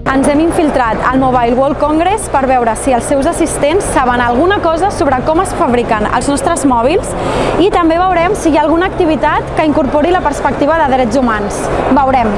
Ens hem infiltrat al Mobile World Congress per veure si els seus assistents saben alguna cosa sobre com es fabriquen els nostres mòbils i també veurem si hi ha alguna activitat que incorpori la perspectiva de drets humans. Veurem.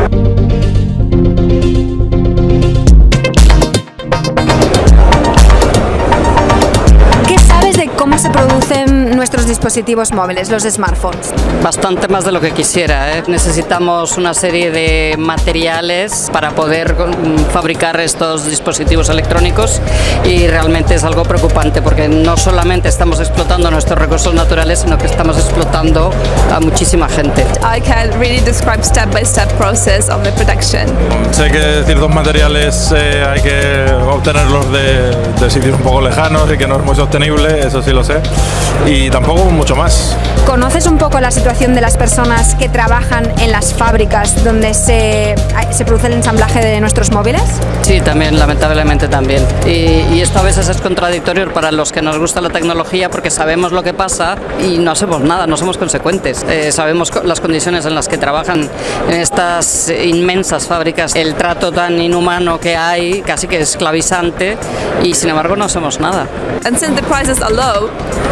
¿Cómo se producen nuestros dispositivos móviles, los smartphones? Bastante más de lo que quisiera, ¿eh? Necesitamos una serie de materiales para poder fabricar estos dispositivos electrónicos y realmente es algo preocupante porque no solamente estamos explotando nuestros recursos naturales, sino que estamos explotando a muchísima gente. I can really describe step-by-step process of the production. Sé que ciertos materiales hay que obtenerlos de sitios un poco lejanos y que no es muy sostenible, eso sí lo sé, y tampoco mucho más. ¿Conoces un poco la situación de las personas que trabajan en las fábricas donde se produce el ensamblaje de nuestros móviles? Sí, también, lamentablemente también. Y esto a veces es contradictorio para los que nos gusta la tecnología porque sabemos lo que pasa y no hacemos nada, no somos consecuentes. Sabemos las condiciones en las que trabajan en estas inmensas fábricas, el trato tan inhumano que hay, casi que esclavizante, y sin embargo no hacemos nada. And since the prices are low,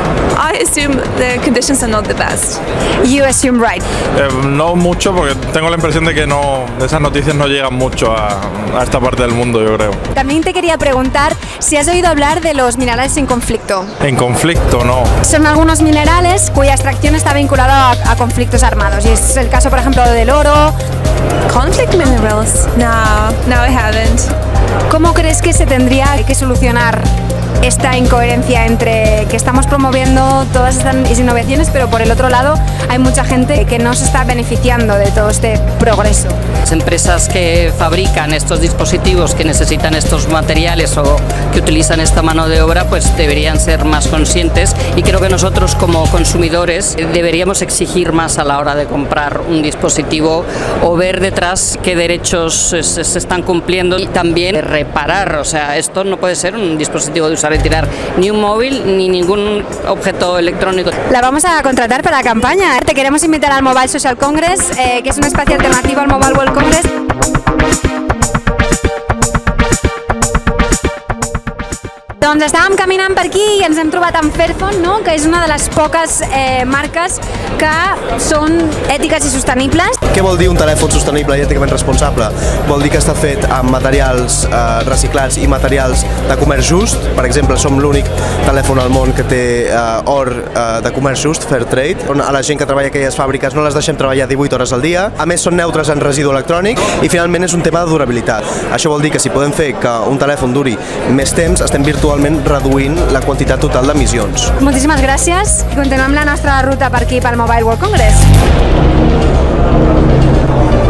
I assume the conditions are not the best. You assume right. No mucho, porque tengo la impresión de que esas noticias no llegan mucho a esta parte del mundo, yo creo. También te quería preguntar si has oído hablar de los minerales en conflicto. En conflicto, no. Son algunos minerales cuya extracción está vinculada a conflictos armados, y es el caso, por ejemplo, del oro. Conflict minerals? No, I haven't. ¿Cómo crees que se tendría que solucionar esta incoherencia entre que estamos promoviendo todas estas innovaciones, pero por el otro lado hay mucha gente que no se está beneficiando de todo este progreso? Las empresas que fabrican estos dispositivos, que necesitan estos materiales o que utilizan esta mano de obra, pues deberían ser más conscientes, y creo que nosotros como consumidores deberíamos exigir más a la hora de comprar un dispositivo o ver detrás qué derechos se están cumpliendo y también reparar. O sea, esto no puede ser un dispositivo de usar y tirar, ni un móvil ni ningún objeto electrónico. La vamos a contratar para la campaña. Te queremos invitar al Mobile Social Congress, que es un espacio alternativo al Mobile World Congress. Doncs estàvem caminant per aquí i ens hem trobat amb Fairphone, no? Que és una de les poques marques que són ètiques i sostenibles. Què vol dir un telèfon sostenible i èticament responsable? Vol dir que està fet amb materials reciclats i materials de comerç just. Per exemple, som l'únic telèfon al món que té or de comerç just, Fair Trade, on a la gent que treballa a aquelles fàbriques no les deixem treballar 18 hores al dia. A més, són neutres en residu electrònic i finalment és un tema de durabilitat. Això vol dir que si podem fer que un telèfon duri més temps, estem virtualment reduint la quantitat total d'emissions. Moltíssimes gràcies i continuem la nostra ruta per aquí pel Mobile World Congress.